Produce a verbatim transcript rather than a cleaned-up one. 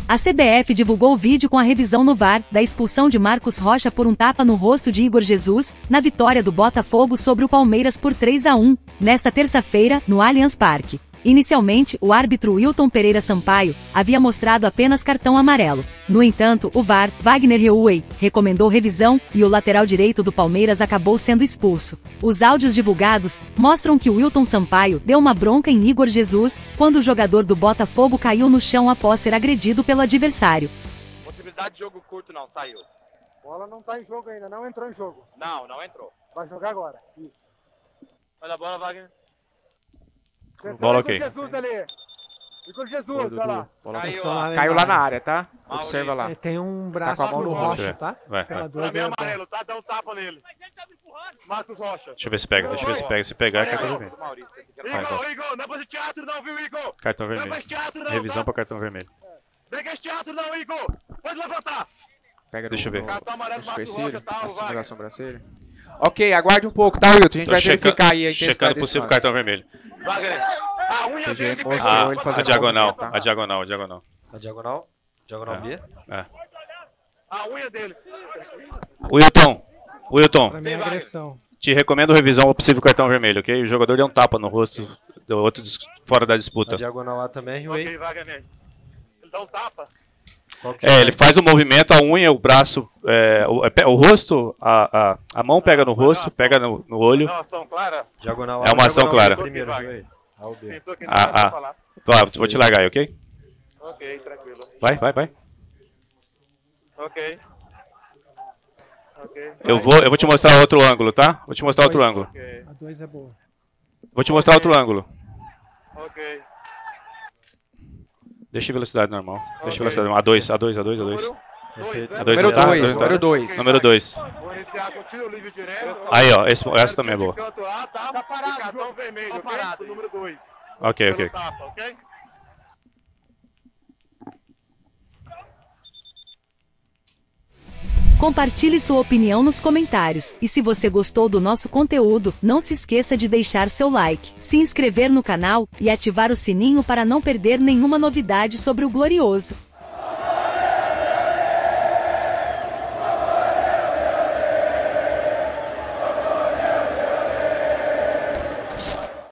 A C B F divulgou o vídeo com a revisão no V A R da expulsão de Marcos Rocha por um tapa no rosto de Igor Jesus, na vitória do Botafogo sobre o Palmeiras por três a um, nesta terça-feira, no Allianz Parque. Inicialmente, o árbitro Wilton Pereira Sampaio havia mostrado apenas cartão amarelo. No entanto, o V A R, Wagner Reuey, recomendou revisão e o lateral direito do Palmeiras acabou sendo expulso. Os áudios divulgados mostram que o Wilton Sampaio deu uma bronca em Igor Jesus quando o jogador do Botafogo caiu no chão após ser agredido pelo adversário. Possibilidade de jogo curto não, saiu. Bola não tá em jogo ainda, não entrou em jogo. Não, não entrou. Vai jogar agora. Isso. Olha a bola, Wagner. Bola ok. Igor Jesus ali. Igor Jesus, olha lá. Bola Caiu, lá. ó. Caiu lá na área, tá? Maurício. Observa lá. Ele tem um braço com a mão no no rosto, rosto. tá? Vai, Pela vai. dois, Pra mim é é amarelo, tá? Dá um tapa nele. Marcos Rocha. Deixa eu ver se pega, deixa eu ver se pega. Se pegar, é cartão vermelho. Maurício. Vai, Igor, vai. Igor, não é pra esse teatro não, viu, Igor? Cartão Não é pra vermelho. esse teatro não, Revisão tá? pra cartão vermelho. Não é pra esse teatro não, Igor. Pode levantar. Pega Deixa eu no, ver. no, Cartão amarelo no do Marcos supercílio, Rocha, tá, o acima da Wagner. sobrancelha. Ok, aguarde um pouco, tá, Wilton? A gente Tô vai checando, verificar aí a intensidade checando desse possível lance. cartão vermelho. Wagner. A unha Entendi, dele mostrou Ah, ele a fazendo diagonal, movimento, tá? a diagonal, a diagonal. A diagonal? Diagonal É. B? É. A unha dele. Wilton, Wilton, Pra mim é Sim, agressão. te recomendo revisão ao possível cartão vermelho, ok? O jogador deu um tapa no rosto do outro dis- fora da disputa. A diagonal A também, Rui. Ok, Wagner. Ele dá um tapa. Qual que É, ele faz o movimento, a unha, o braço, é, o, é, pe- o rosto, a, a, a mão pega no rosto, pega no, no olho. Não, ação clara. Diagonal A. É uma ação diagonal B clara. Primeiro, Ok, Rui. A ou B. Sentou aqui, não Ah, dá pra ah. falar. Claro, vou te largar aí, ok? Ok, tranquilo. Vai, vai, vai. Ok. Ok. Eu vou, eu vou te mostrar outro ângulo, tá? Vou te mostrar outro ângulo. Ok, A dois é boa. Vou te mostrar outro ângulo. ok. Deixa em velocidade normal. Deixa Ok. em velocidade normal. A dois, A dois, A dois, A dois. Número dois, né? A dois, Número tá? dois, Dois, tá? número dois. Número dois. Vou iniciar contínuo livre direto. Aí, ó, esse, essa também é boa. Canto lá, tá? Tá parado, E cartão João. vermelho, Tá ok? parado. Pro número dois. Ok, ok. Pelo tapa, ok? Compartilhe sua opinião nos comentários. E se você gostou do nosso conteúdo, não se esqueça de deixar seu like, se inscrever no canal e ativar o sininho para não perder nenhuma novidade sobre o Glorioso.